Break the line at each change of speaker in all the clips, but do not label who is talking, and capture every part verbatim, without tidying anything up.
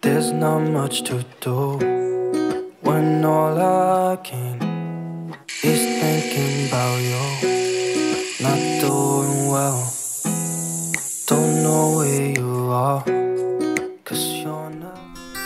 There's not much to do when all I can is thinking about you. Not doing well, don't know where you are, 'cause you're not.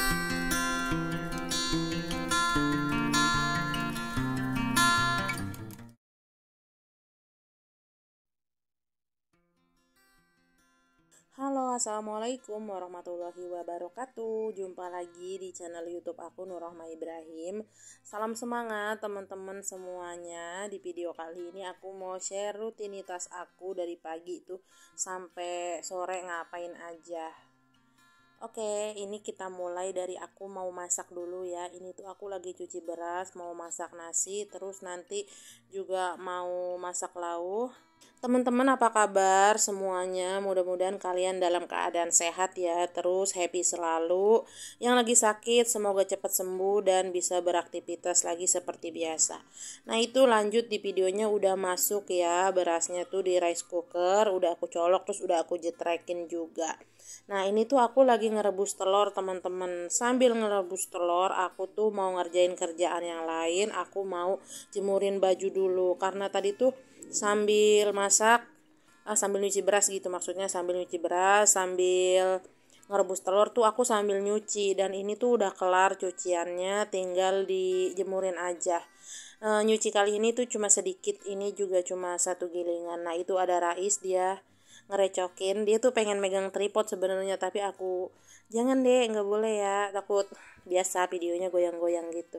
Halo, assalamualaikum warahmatullahi wabarakatuh. Jumpa lagi di channel YouTube aku Nurrohma Ibrahim. Salam semangat teman-teman semuanya. Di video kali ini aku mau share rutinitas aku dari pagi itu sampai sore ngapain aja. Oke, ini kita mulai dari aku mau masak dulu ya. Ini tuh aku lagi cuci beras, mau masak nasi, terus nanti juga mau masak lauk. Teman-teman, apa kabar semuanya? Mudah-mudahan kalian dalam keadaan sehat ya, terus happy selalu. Yang lagi sakit semoga cepat sembuh dan bisa beraktivitas lagi seperti biasa. Nah, itu lanjut di videonya udah masuk ya, berasnya tuh di rice cooker, udah aku colok terus udah aku jetrekin juga. Nah, ini tuh aku lagi ngerebus telur teman-teman. Sambil ngerebus telur aku tuh mau ngerjain kerjaan yang lain. Aku mau jemurin baju dulu karena tadi tuh sambil masak, ah, sambil nyuci beras gitu, maksudnya sambil nyuci beras sambil ngerebus telur tuh aku sambil nyuci. Dan ini tuh udah kelar cuciannya, tinggal dijemurin aja. E, nyuci kali ini tuh cuma sedikit, ini juga cuma satu gilingan. Nah, itu ada Rais, dia ngerecokin, dia tuh pengen megang tripod sebenarnya, tapi aku jangan deh, nggak boleh ya, takut biasa videonya goyang-goyang gitu.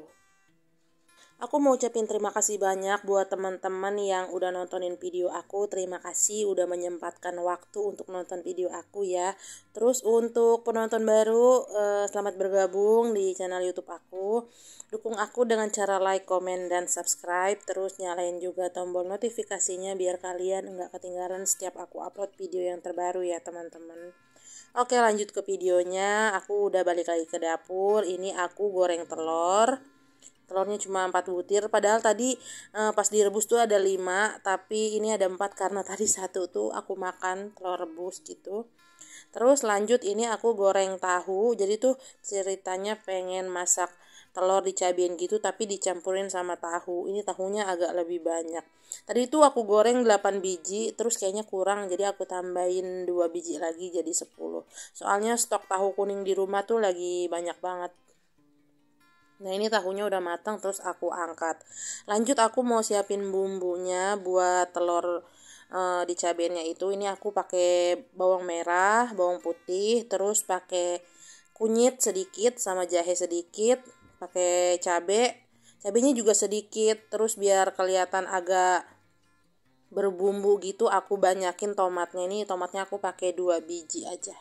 Aku mau ucapin terima kasih banyak buat teman-teman yang udah nontonin video aku. Terima kasih udah menyempatkan waktu untuk nonton video aku ya. Terus untuk penonton baru, eh, selamat bergabung di channel YouTube aku. Dukung aku dengan cara like, komen, dan subscribe. Terus nyalain juga tombol notifikasinya biar kalian nggak ketinggalan setiap aku upload video yang terbaru ya teman-teman. Oke, lanjut ke videonya. Aku udah balik lagi ke dapur. Ini aku goreng telur. Telurnya cuma empat butir, padahal tadi eh, pas direbus tuh ada lima, tapi ini ada empat karena tadi satu tuh aku makan telur rebus gitu. Terus lanjut ini aku goreng tahu. Jadi tuh ceritanya pengen masak telur dicabain gitu tapi dicampurin sama tahu. Ini tahunya agak lebih banyak. Tadi tuh aku goreng delapan biji, terus kayaknya kurang jadi aku tambahin dua biji lagi jadi sepuluh. Soalnya stok tahu kuning di rumah tuh lagi banyak banget. Nah, ini tahunya udah matang, terus aku angkat. Lanjut aku mau siapin bumbunya buat telur e, dicabainnya itu. Ini aku pakai bawang merah, bawang putih, terus pakai kunyit sedikit sama jahe sedikit, pakai cabe. Cabenya juga sedikit, terus biar kelihatan agak berbumbu gitu aku banyakin tomatnya. Ini tomatnya aku pakai dua biji aja.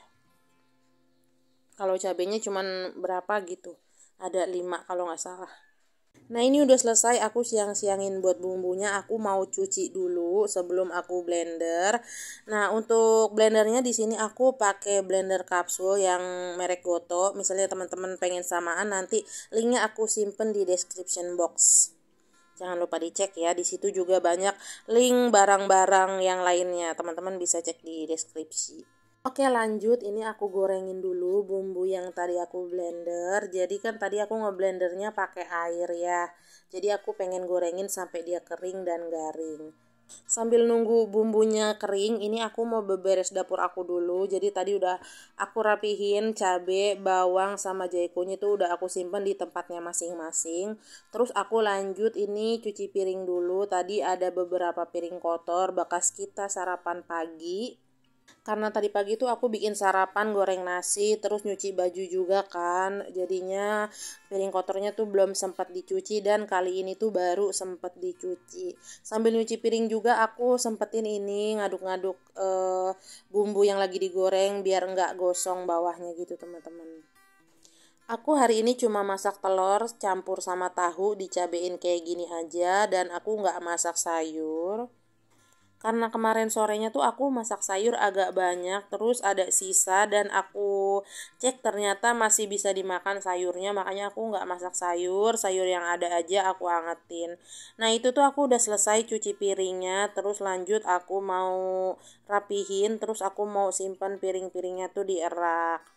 Kalau cabenya cuman berapa gitu, ada lima kalau nggak salah. Nah, ini udah selesai, aku siang-siangin buat bumbunya. Aku mau cuci dulu sebelum aku blender. Nah, untuk blendernya di sini aku pakai blender kapsul yang merek Goto. Misalnya teman-teman pengen samaan, nanti linknya aku simpen di description box. Jangan lupa dicek ya, di situ juga banyak link barang-barang yang lainnya. Teman-teman bisa cek di deskripsi. Oke, lanjut, ini aku gorengin dulu bumbu yang tadi aku blender. Jadi kan tadi aku ngeblendernya pakai air ya. Jadi aku pengen gorengin sampai dia kering dan garing. Sambil nunggu bumbunya kering, ini aku mau beberes dapur aku dulu. Jadi tadi udah aku rapihin cabe, bawang, sama jahe kunyit itu udah aku simpen di tempatnya masing-masing. Terus aku lanjut ini cuci piring dulu. Tadi ada beberapa piring kotor bekas kita sarapan pagi. Karena tadi pagi tuh aku bikin sarapan goreng nasi, terus nyuci baju juga kan. Jadinya piring kotornya tuh belum sempat dicuci dan kali ini tuh baru sempat dicuci. Sambil nyuci piring juga aku sempetin ini ngaduk-ngaduk eh, bumbu yang lagi digoreng biar nggak gosong bawahnya gitu teman-teman. Aku hari ini cuma masak telur campur sama tahu dicabein kayak gini aja dan aku nggak masak sayur. Karena kemarin sorenya tuh aku masak sayur agak banyak, terus ada sisa dan aku cek ternyata masih bisa dimakan sayurnya, makanya aku nggak masak sayur, sayur yang ada aja aku angetin. Nah, itu tuh aku udah selesai cuci piringnya, terus lanjut aku mau rapihin, terus aku mau simpan piring-piringnya tuh di rak.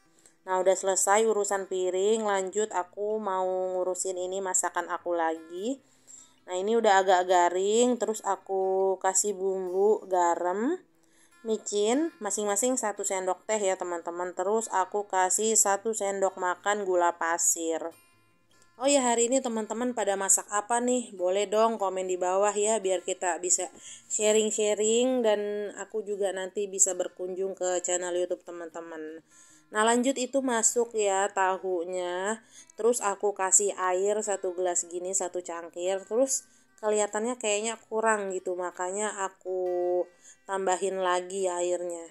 Nah udah selesai urusan piring, lanjut aku mau ngurusin ini masakan aku lagi. Nah ini udah agak garing, terus aku kasih bumbu garam, micin, masing-masing satu sendok teh ya teman-teman. Terus aku kasih satu sendok makan gula pasir. Oh ya, hari ini teman-teman pada masak apa nih? Boleh dong komen di bawah ya, biar kita bisa sharing-sharing dan aku juga nanti bisa berkunjung ke channel YouTube teman-teman. Nah lanjut itu masuk ya tahunya. Terus aku kasih air satu gelas gini, satu cangkir. Terus kelihatannya kayaknya kurang gitu, makanya aku tambahin lagi airnya.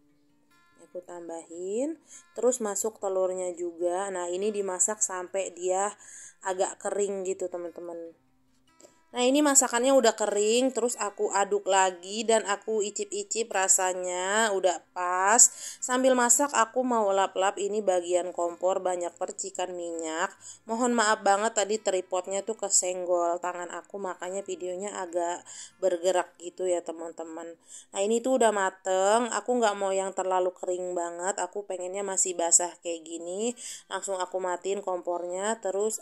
Aku tambahin, terus masuk telurnya juga. Nah ini dimasak sampai dia agak kering gitu teman-teman. Nah ini masakannya udah kering, terus aku aduk lagi dan aku icip-icip rasanya udah pas. Sambil masak aku mau lap-lap ini bagian kompor, banyak percikan minyak. Mohon maaf banget tadi tripodnya tuh kesenggol tangan aku, makanya videonya agak bergerak gitu ya teman-teman. Nah ini tuh udah mateng, aku gak mau yang terlalu kering banget, aku pengennya masih basah kayak gini. Langsung aku matiin kompornya, terus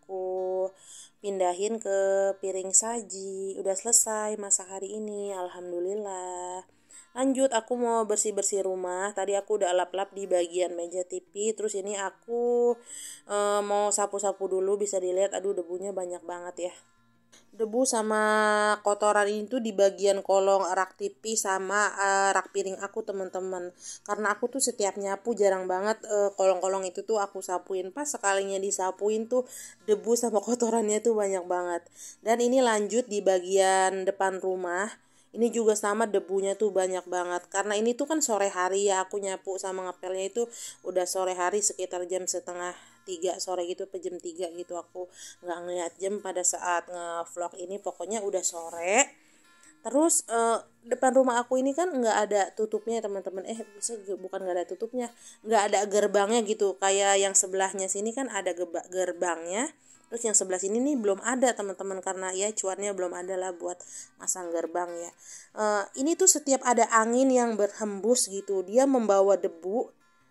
aku pindahin ke piring saji. Udah selesai masak hari ini, alhamdulillah. Lanjut aku mau bersih-bersih rumah. Tadi aku udah lap-lap di bagian meja T V. Terus ini aku e, mau sapu-sapu dulu. Bisa dilihat aduh debunya banyak banget ya. Debu sama kotoran ini tuh di bagian kolong rak T V sama uh, rak piring aku teman-teman. Karena aku tuh setiap nyapu jarang banget uh, kolong-kolong itu tuh aku sapuin. Pas sekalinya disapuin tuh debu sama kotorannya tuh banyak banget. Dan ini lanjut di bagian depan rumah. Ini juga sama debunya tuh banyak banget. Karena ini tuh kan sore hari ya, aku nyapu sama ngepelnya itu udah sore hari sekitar jam setengah tiga sore gitu, pe jam tiga gitu. Aku nggak ngeliat jam pada saat nge-vlog ini, pokoknya udah sore. Terus eh, depan rumah aku ini kan nggak ada tutupnya teman-teman. Eh bisa bukan nggak ada tutupnya, nggak ada gerbangnya gitu. Kayak yang sebelahnya sini kan ada gerbangnya. Terus yang sebelah sini nih belum ada teman-teman, karena ya cuannya belum ada lah buat masang gerbang ya. Uh, ini tuh setiap ada angin yang berhembus gitu, dia membawa debu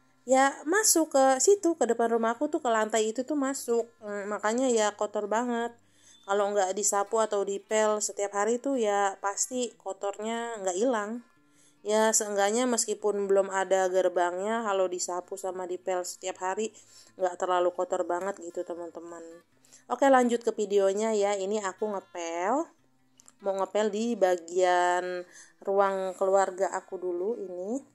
ya masuk ke situ, ke depan rumah aku tuh, ke lantai itu tuh masuk. Hmm, makanya ya kotor banget. Kalau nggak disapu atau dipel setiap hari tuh ya pasti kotornya nggak hilang. Ya seenggaknya meskipun belum ada gerbangnya, kalau disapu sama dipel setiap hari nggak terlalu kotor banget gitu teman-teman. Oke lanjut ke videonya ya. Ini aku ngepel, mau ngepel di bagian ruang keluarga aku dulu ini.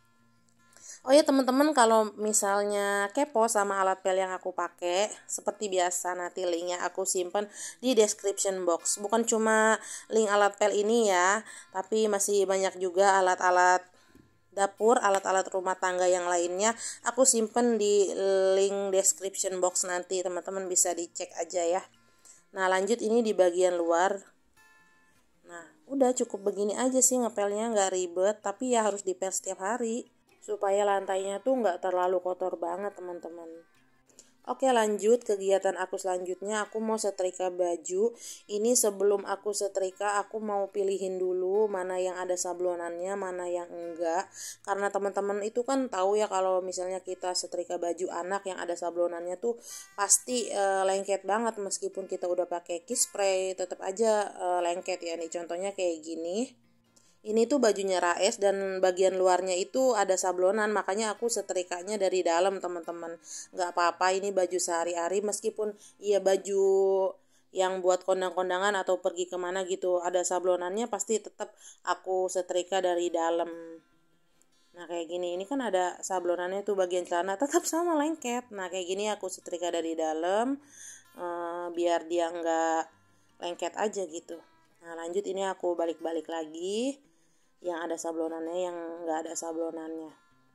Oh ya teman-teman, kalau misalnya kepo sama alat pel yang aku pakai, seperti biasa nanti linknya aku simpan di description box. Bukan cuma link alat pel ini ya, tapi masih banyak juga alat-alat dapur, alat-alat rumah tangga yang lainnya. Aku simpen di link description box, nanti teman-teman bisa dicek aja ya. Nah lanjut ini di bagian luar. Nah udah cukup begini aja sih ngepelnya, nggak ribet, tapi ya harus dipel setiap hari supaya lantainya tuh nggak terlalu kotor banget teman-teman. Oke lanjut kegiatan aku selanjutnya, aku mau setrika baju. Ini sebelum aku setrika aku mau pilihin dulu mana yang ada sablonannya, mana yang enggak. Karena teman-teman itu kan tahu ya, kalau misalnya kita setrika baju anak yang ada sablonannya tuh pasti e, lengket banget. Meskipun kita udah pakai kiss spray tetap aja e, lengket ya. Nih contohnya kayak gini. Ini tuh bajunya Raes dan bagian luarnya itu ada sablonan, makanya aku setrikanya dari dalam teman-teman. Gak apa-apa, ini baju sehari-hari, meskipun iya baju yang buat kondang-kondangan atau pergi kemana gitu ada sablonannya, pasti tetap aku setrika dari dalam. Nah kayak gini, ini kan ada sablonannya tuh bagian celana, tetap sama lengket. Nah kayak gini aku setrika dari dalam eh, biar dia nggak lengket aja gitu. Nah lanjut ini aku balik-balik lagi, yang ada sablonannya, yang nggak ada sablonannya.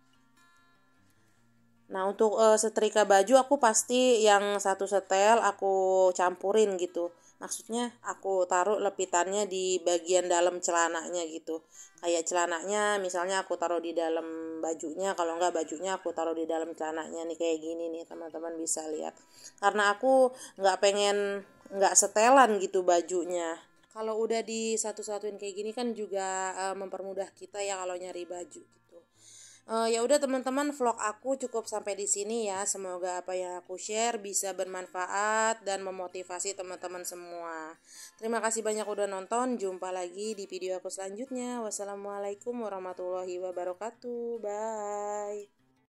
Nah untuk e, setrika baju aku pasti yang satu setel aku campurin gitu. Maksudnya aku taruh lepitannya di bagian dalam celananya gitu. Kayak celananya misalnya aku taruh di dalam bajunya, kalau enggak bajunya aku taruh di dalam celananya nih, kayak gini nih teman-teman bisa lihat. Karena aku nggak pengen nggak setelan gitu bajunya. Kalau udah di satu-satuin kayak gini kan juga e, mempermudah kita ya kalau nyari baju gitu. Uh, ya udah teman-teman, vlog aku cukup sampai di sini ya. Semoga apa yang aku share bisa bermanfaat dan memotivasi teman-teman semua. Terima kasih banyak udah nonton. Jumpa lagi di video aku selanjutnya. Wassalamualaikum warahmatullahi wabarakatuh. Bye.